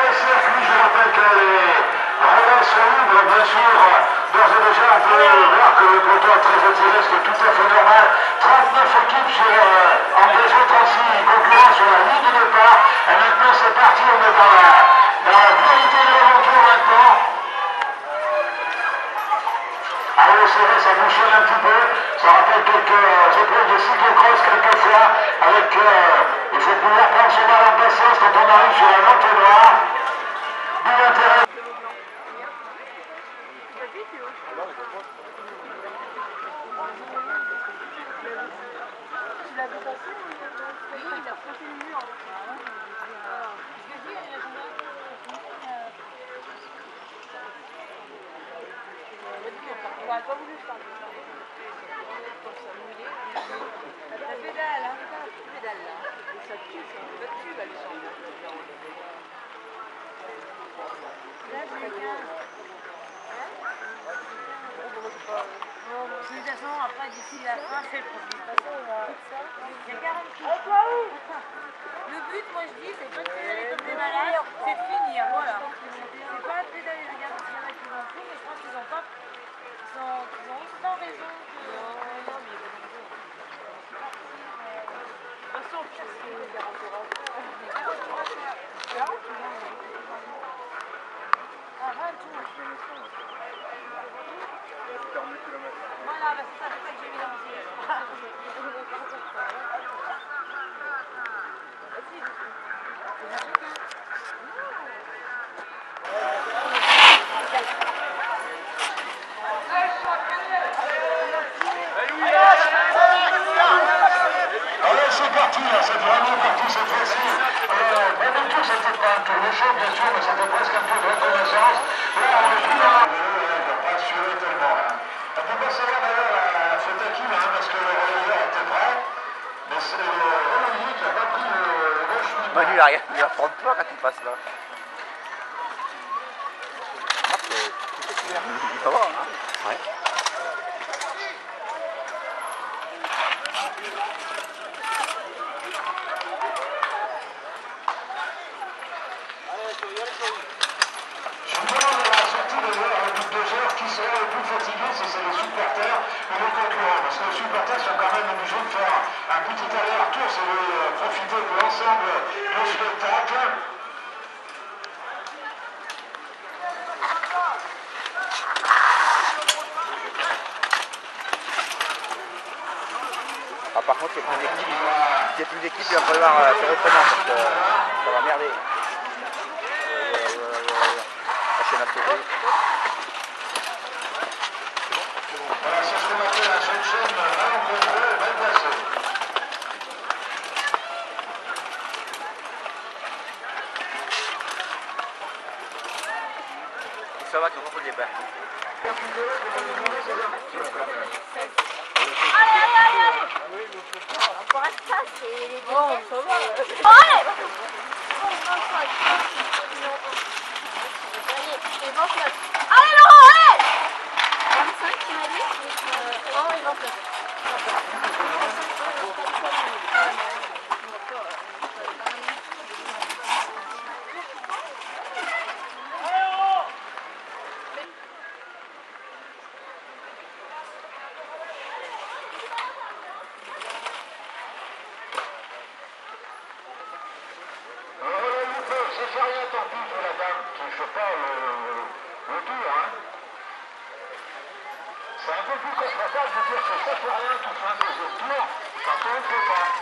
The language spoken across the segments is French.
les circuits, je rappelle que les relais sont libres, bien sûr. D'ores et déjà, on peut voir que le peloton est très attiré, ce qui est tout à fait normal. 39 équipes engagées, 36 concurrents sur la ligne de départ. Et maintenant, c'est parti, on est dans la vérité de l'aventure maintenant. Allez, c'est vrai, ça bouchonne un petit peu. Ça rappelle quelques épreuves de cyclocross quelquefois. Il faut pouvoir prendre son mal en patience quand on arrive sur un entonnoir. D'où l'intérêt. On n'a pas voulu faire pour s'amuser. La pédale, hein, la pédale là. Et ça tue, ça. Ça tue, là, les gens. Là, c'est bien. De toute façon, après, d'ici la fin, c'est le profit. Il y a 40 kilos. Le but, moi, je dis, c'est pas de pédaler comme des malades, c'est de finir, voilà. C'est pas de pédaler, les gars, parce qu'il y en a qui vont fou, mais je pense qu'ils ont pas... Ils ont autant raison que... Non, mais... De toute façon, c'est 40 euros. Ah, 20 tours, je fais ça. Voilà, bah, c'est ça que j'ai mélangé. Allez, c'est parti, là, c'est vraiment parti cette fois-ci. D'habitude, c'était pas un tour de chaud, bien sûr, mais c'était presque un tour de reconnaissance. Là, on est plus dans la... Il va pas assurer tellement. On ne peut pas savoir d'ailleurs la faute à qui, parce que le relayeur était prêt. Mais c'est le relayeur qui n'a pas pris le chemin. Bah, lui, il va prendre peur quand il passe là. Ça va, hein? Ouais. Justement, on a sorti de voir au bout de 2 heures qui sera le plus fatigué, si c'est les supporters ou les concurrents. Parce que les supporters sont quand même obligés de faire un petit aller-retour, c'est de profiter de l'ensemble du spectacle. Ah, par contre, il y a plus d'équipes, il va falloir faire autrement parce que ça va merder. La chaîne à sauter. Voilà, c'est ce qu'on appelle un chaîne mal encombré, mal placé. Ça va, comment on peut les battre? Oh, ça va. Allez Laurent, allez 25 tu m'as dit Oh oui 29. Ça fait rien, tant pis pour la dame qui ne fait pas le tour. C'est un peu plus confortable de dire que ça fait rien qui fait un deuxième tour quand on ne peut pas.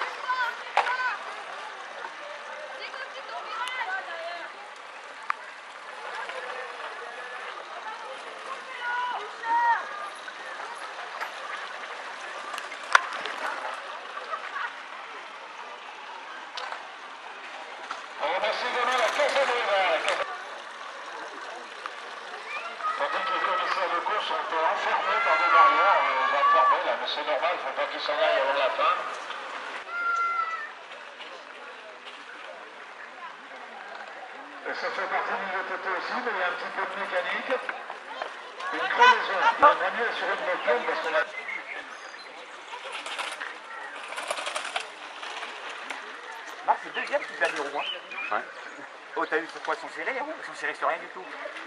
C'est demain la Casanova. Tandis que les commissaires de course sont enfermés dans des barrières, on va fermer là, mais c'est normal, il ne faut pas qu'ils s'en aillent avant la fin. Et ça fait partie du VTT aussi, mais il y a un petit peu de mécanique. Une crevaison. On aimerait mieux assurer une nocturne parce qu'on a... Marc, c'est deuxième qui gagne au moins. Ouais. Oh, t'as vu cette fois, ils sont serrés les roues? Ils sont serrés sur rien du tout.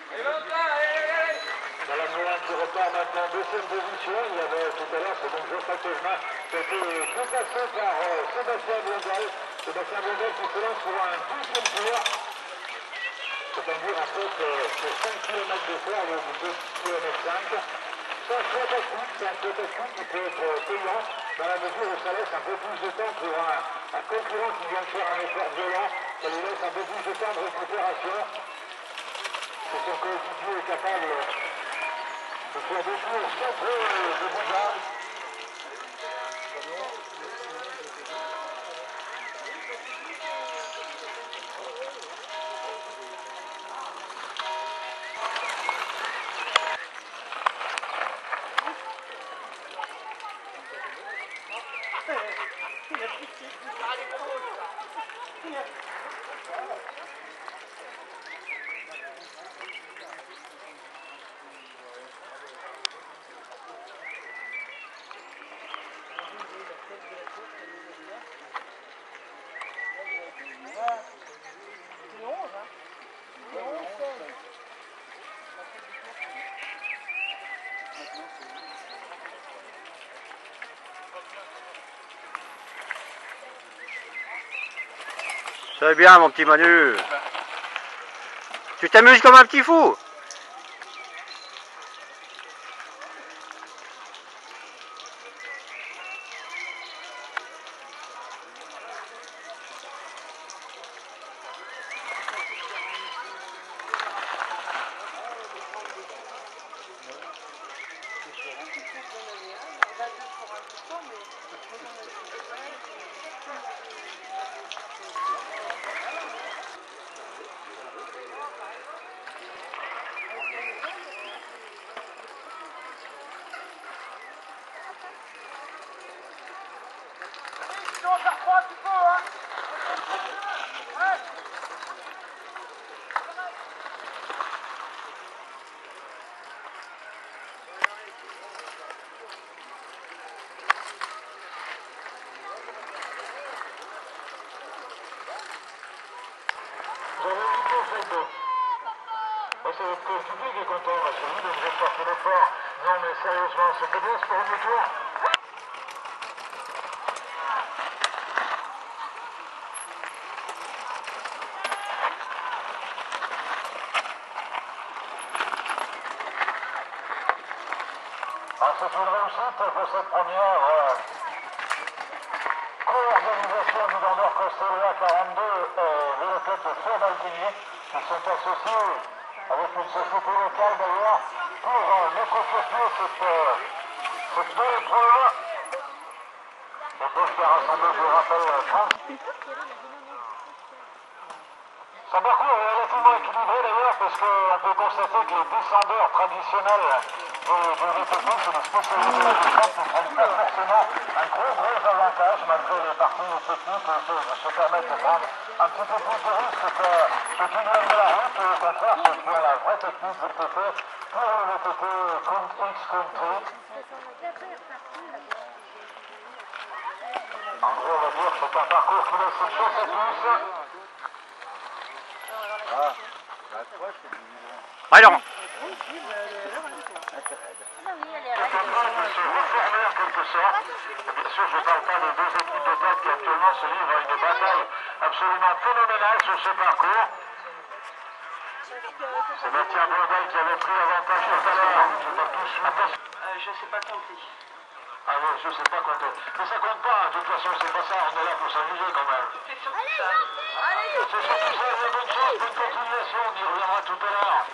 Madame Moulin qui repart maintenant deuxième position. Il y avait tout à l'heure, c'est donc Geoffrey Thévenin qui a été dépassé par Sébastien Blondel. Sébastien Blondel qui se lance pour un 12e tour. C'est-à-dire en fait c'est 5 km de faire le 2 km 5. C'est un choix tactique qui peut être payant dans la mesure où ça laisse un peu plus de temps pour un concurrent qui vient de faire un effort violent. Ça lui laisse un peu plus de temps de récupération. Si son coéquipier est capable de faire des tours sans trop de dégâts. C'est bien mon petit Manu. Tu t'amuses comme un petit fou. C'est votre coéquipier qui est content, c'est lui de vous avoir porté l'effort. Non mais sérieusement, c'était bien ce premier tour. C'est une réussite pour cette première co-organisation du Vendeur Costelia 42 et Véloclub de Fort-Baldigny qui sont associés avec une société locale d'ailleurs pour mettre sur pied cette belle épreuve. L'épreuve qui a rassemblé, je vous rappelle, 30. Son parcours est relativement équilibré d'ailleurs parce qu'on peut constater que les descendeurs traditionnels du VTT, c'est des spécialistes de la descente qui ne prennent pas forcément un gros avantage malgré les parties techniques et se permettent de prendre un petit peu plus de risques que qui viennent de la route et au contraire ceux qui ont la vraie technique VTT pour le VTT X Country. En gros, on va dire que c'est un parcours qui laisse ses choses à tous. Allons. En quelque sorte. Bien sûr, je ne parle pas des deux équipes de tête qui actuellement se livrent à une bataille absolument phénoménale sur ce parcours. Sébastien Blondel qui avait pris avantage tout à l'heure. Je ne sais pas compter. Ah oui, je ne sais pas compter. Mais ça compte pas, de toute façon, c'est pas ça, on est là pour s'amuser quand même. C'est surtout ça. C'est surtout ça, une bonne chose, bonne continuation, on y reviendra tout à l'heure.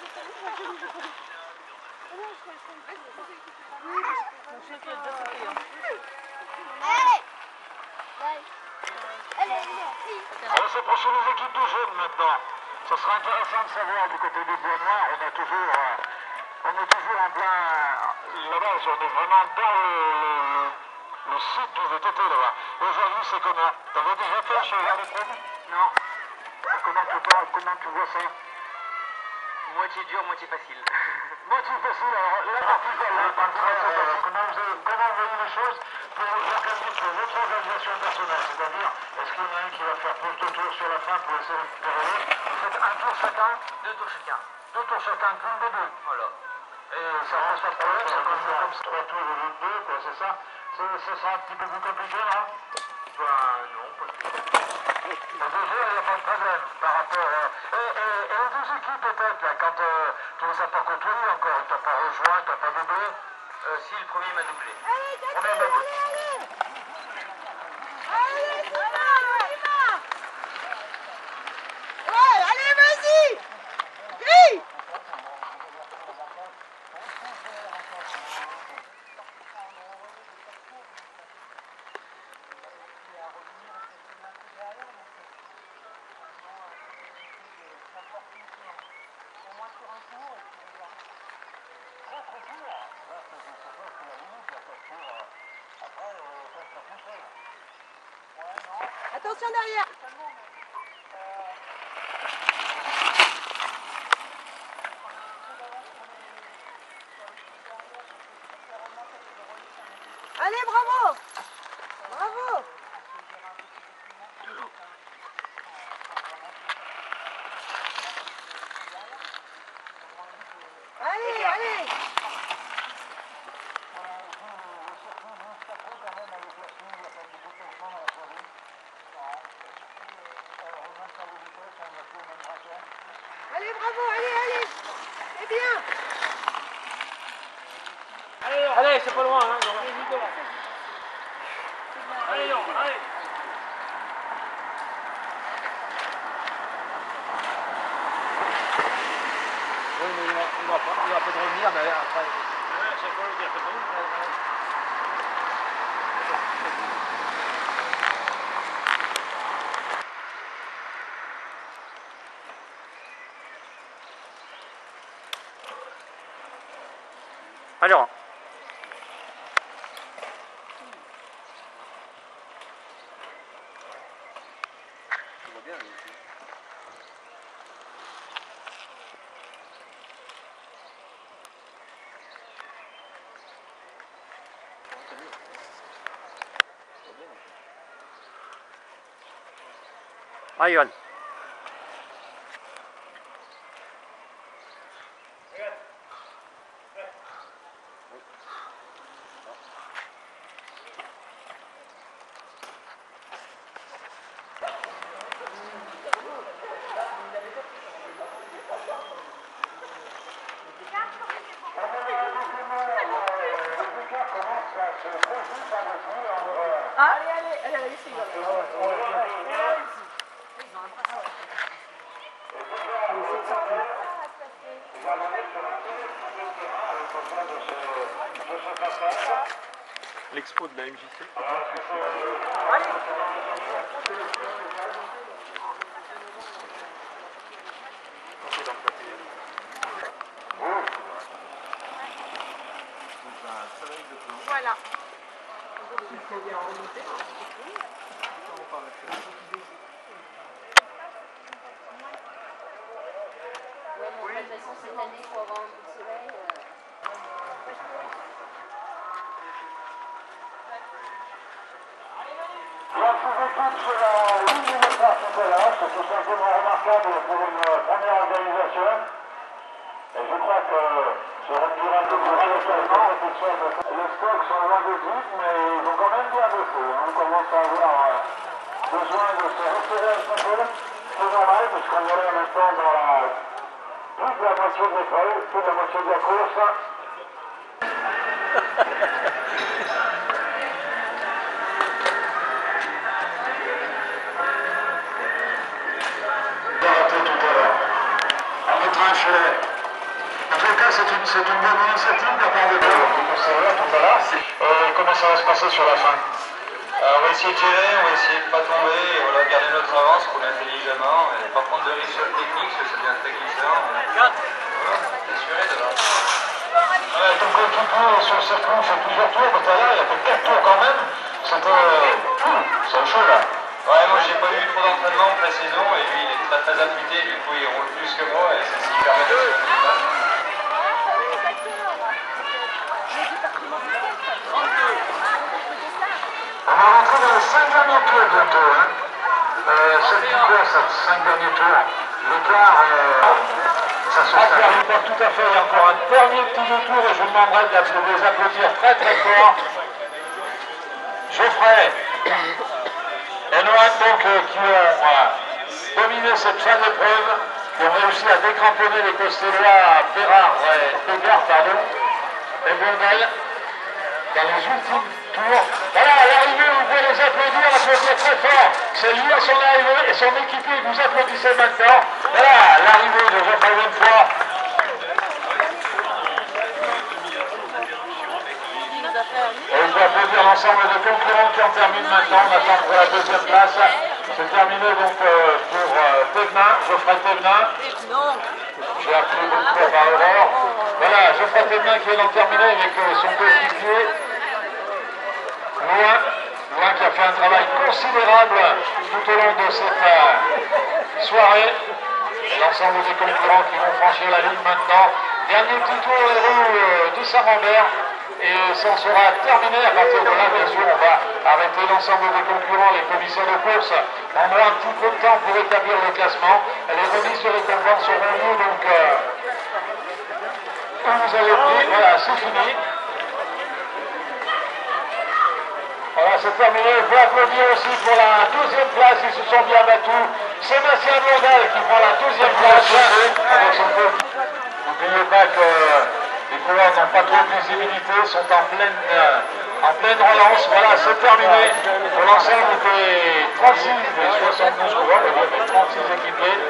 Alors c'est pour les équipes de jeunes maintenant. Ça sera intéressant de savoir du côté des Bois Noirs, on est toujours en plein là-bas, on est vraiment dans le site du VTT là-bas. Aujourd'hui c'est comment? T'avais déjà fait chez Vers les Produits? Non. Comment tu vois ça? Moitié dur, moitié facile. Moitié facile, alors la partie comment vous voyez les choses pour votre organisation personnelle? C'est-à-dire, est-ce qu'il y en a un qui va faire plus de tours sur la fin pour essayer de récupérer l'autre. Vous faites un tour chacun? Deux tours chacun. Deux tours chacun, qu'une des deux. Voilà. Et ça pose pas de problème, ça continue comme ça. Trois tours au lieu de deux, quoi, c'est ça? Ça sera un petit peu plus compliqué, non? Ben non, pas spécialement. Déjà, il n'y a pas de problème par rapport à... Et les deux équipes, peut-être, là, quand tu les as pas côtoyés encore, tu n'as pas rejoint, tu n'as pas doublé. Si, le premier m'a doublé. Attention derrière. Allez, bravo. Bravo. Allez, allez. Allez, bravo, allez, allez. C'est bien. Allez, c'est pas loin, hein, on est vite devant. Allez, non, allez. Oui, mais il va peut-être revenir, mais après... Ouais, c'est quoi le dire, c'est pas nous. Alors, ah, Yoann. L'expo de la MJC. Voilà. Ouais, mais de toute façon, cette année, il faut avoir un peu de soleil. La sous-équipe sur la ligne de départ sont là, c'est tout simplement remarquable pour une première organisation. Et je crois que sur une durée de les stocks sont loin des vite, mais ils ont quand même bien bossé. On commence à avoir besoin de se resserrer un petit peu. C'est normal, parce qu'on est là maintenant dans plus de la moitié de l'école, plus de la moitié de la course. En tout cas, c'est une bonne initiative de la part de tout à l'heure. Comment ça va se passer sur la fin? On va essayer de gérer, on va essayer de ne pas tomber, et voilà, garder notre avance, rouler intelligemment, et pas prendre de risques sur le technique, parce que c'est bien très glissant. Voilà, assuré devant. Ton coéquipier sur le circuit fait plusieurs tours, tout à l'heure, il a fait 4 tours quand même. C'est chaud là. Ouais, moi j'ai pas eu trop d'entraînement pour la saison, et lui il est très très affûté, du coup il roule plus que moi, et c'est ce qui permet de se faire. On va rentrer dans le 5e tour bientôt. Hein. Cette course à 5 derniers tours, l'écart, ça se stabilise. Pas tout à fait, il y a encore un dernier petit détour et je vous demanderai de les applaudir très très fort. Geoffrey et Noël donc qui ont dominé cette fin d'épreuve, qui ont réussi à décramponner les Costellois et Blondel dans les ultimes tours. Voilà, à l'arrivée, vous pouvez les applaudir très fort. C'est lui à son arrivée et son équipier, vous applaudissez maintenant. Voilà, l'arrivée de Geoffrey Bonnefoy. Et je vais applaudir l'ensemble des concurrents qui en terminent maintenant. On attend pour la deuxième place. C'est terminé donc pour Thévenin, Geoffrey Thévenin. J'ai appelé beaucoup par erreur. Voilà, Geoffrey Thévenin qui vient d'en terminer avec son coéquipier. Loin qui a fait un travail considérable tout au long de cette soirée. Et l'ensemble des concurrents qui vont franchir la ligne maintenant. Dernier petit tour les rues de Saint-Rambert. Et ça sera terminé. À partir de là, bien sûr, on va arrêter l'ensemble des concurrents, les commissaires de course. On aura un petit peu de temps pour établir le classement. Les remises de récompenses seront lieu, donc vous avez pris, voilà, c'est fini. Voilà, c'est terminé. Il faut applaudir aussi pour la deuxième place. Ils se sont bien battus. Sébastien Blondel qui prend la deuxième place avec son coach. N'oubliez pas que les coureurs n'ont pas trop de visibilité, sont en pleine relance. Voilà, c'est terminé pour l'ensemble des 36, des 72 coureurs, des 36 équipiers.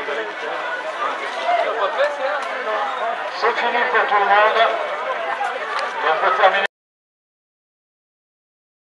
C'est fini pour tout le monde. Et on peut terminer.